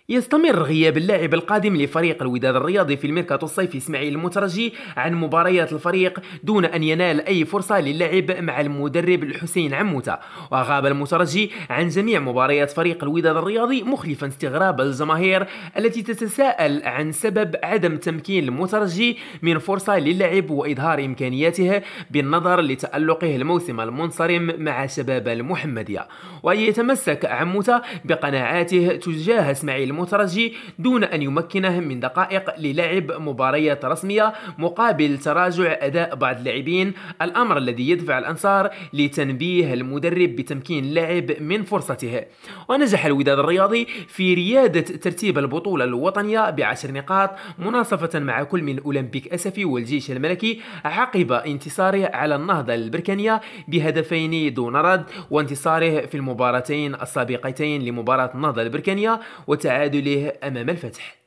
يستمر غياب اللاعب القادم لفريق الوداد الرياضي في الميركاتو الصيفي إسماعيل المترجي عن مباريات الفريق دون أن ينال أي فرصة للعب مع المدرب الحسين عموتة. وغاب المترجي عن جميع مباريات فريق الوداد الرياضي، مخلفا استغراب الجماهير التي تتساءل عن سبب عدم تمكين المترجي من فرصة للعب وإظهار إمكانياته بالنظر لتألقه الموسم المنصرم مع شباب المحمدية. ويتمسك عموتة بقناعاته تجاه إسماعيل المترجي دون أن يمكنه من دقائق للعب مباريات رسمية مقابل تراجع أداء بعض اللاعبين، الأمر الذي يدفع الأنصار لتنبيه المدرب بتمكين اللاعب من فرصته. ونجح الوداد الرياضي في ريادة ترتيب البطولة الوطنية ب10 نقاط مناصفة مع كل من أولمبيك أسفي والجيش الملكي عقب انتصاره على النهضة البركانية بهدفين دون رد، وانتصاره في المباراتين السابقتين لمباراة النهضة البركانية وتعادله أمام الفتح.